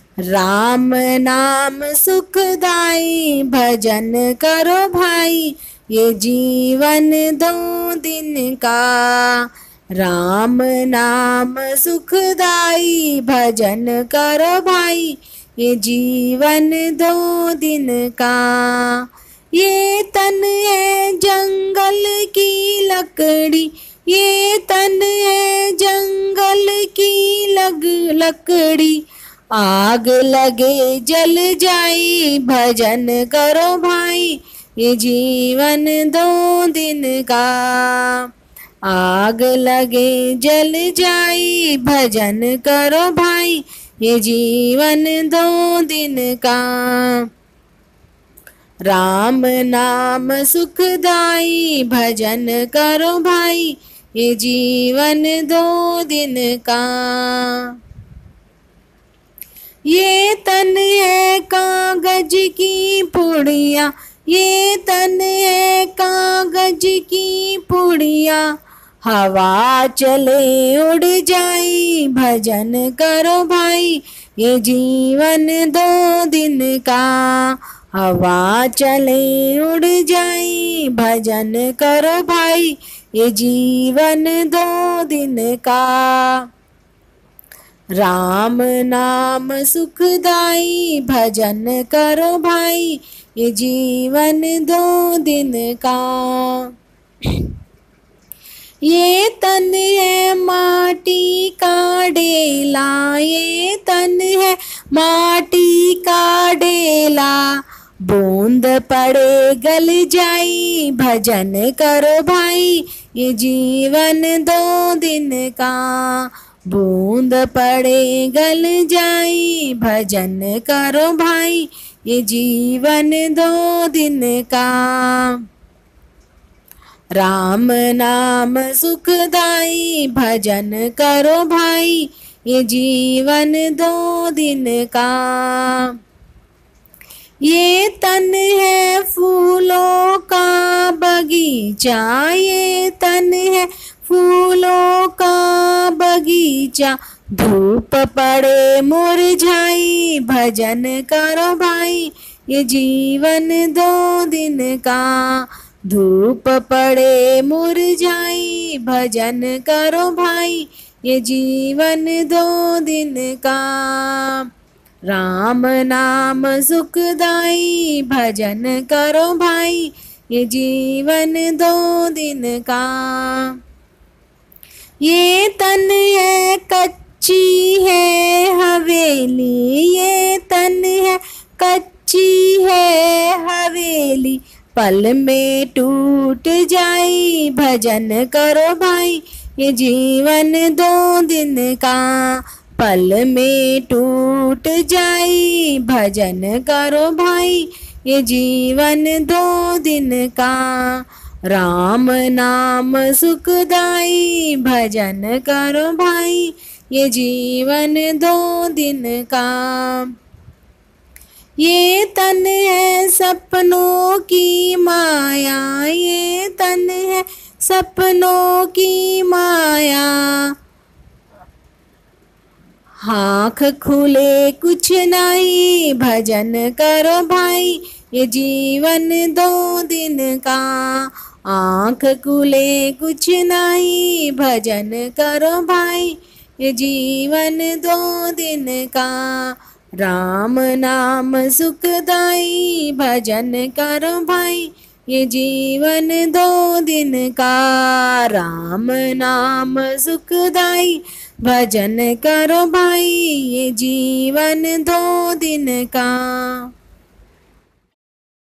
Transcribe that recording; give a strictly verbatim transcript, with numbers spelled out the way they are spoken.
राम नाम सुखदाई भजन करो भाई, ये जीवन दो दिन का। राम नाम सुखदाई भजन करो भाई, ये जीवन दो दिन का। ये तन है जंगल की लकड़ी, ये तन है जंगल की लग लकड़ी। आग लगे जल जाई भजन करो भाई, ये जीवन दो दिन का। आग लगे जल जाई भजन करो भाई, ये जीवन दो दिन का। राम नाम सुखदाई भजन करो भाई, ये जीवन दो दिन का। ये तन है कागज की पुड़िया, ये तन है कागज की पुड़िया। हवा चले उड़ जाई भजन करो भाई, ये जीवन दो दिन का। हवा चले उड़ जाई भजन करो भाई, ये जीवन दो दिन का। राम नाम सुखदाई भजन करो भाई, ये जीवन दो दिन का। ये तन है माटी का डेला, ये तन है माटी का डेला। बूंद पड़े गल जाई भजन करो भाई, ये जीवन दो दिन का। बूंद पड़े गल जाई भजन करो भाई, ये जीवन दो दिन का। राम नाम सुखदाई भजन करो भाई, ये जीवन दो दिन का। ये तन है फूलों का बगीचा, ये तन है फूलों का बगीचा। धूप पड़े मुरझाई भजन करो भाई, ये जीवन दो दिन का। धूप पड़े मुरझाई भजन करो भाई, ये जीवन दो दिन का। राम नाम सुखदाई भजन करो भाई, ये जीवन दो दिन का। ये तन है कच्ची है हवेली, ये तन है कच्ची है हवेली। पल में टूट जाई भजन करो भाई, ये जीवन दो दिन का। पल में टूट जाई भजन करो भाई, ये जीवन दो दिन का। राम नाम सुखदाई भजन करो भाई, ये जीवन दो दिन का। ये तन है सपनों की माया, ये तन है सपनों की माया। आँख खुले कुछ नहीं भजन करो भाई, ये जीवन दो दिन का। आँख खुले कुछ नहीं भजन करो भाई, ये जीवन दो दिन का। राम नाम सुखदाई भजन करो भाई, ये जीवन दो दिन का। राम नाम सुखदाई भजन करो भाई, ये जीवन दो दिन का।